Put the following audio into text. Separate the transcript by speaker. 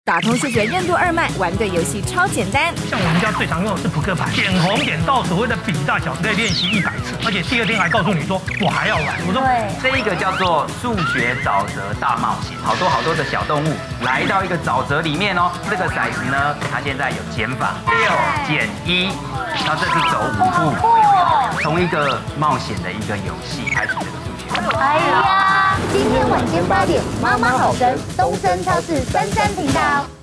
Speaker 1: 打通数学任督二脉，玩对游戏超简单。
Speaker 2: 像我们家最常用的是扑克牌，点红点到所谓的笔大小，可以练习100次，而且第二天还告诉你说我还要玩。我说
Speaker 3: 这一个叫做数学沼泽大冒险，好多的小动物来到一个沼泽里面哦。这个骰子呢，它现在有减法，6减1，然后这是走5步，从一个冒险的一个游戏开始这个数学。
Speaker 4: 哎呀，今天晚间8点，妈妈好声，东森超市33频道。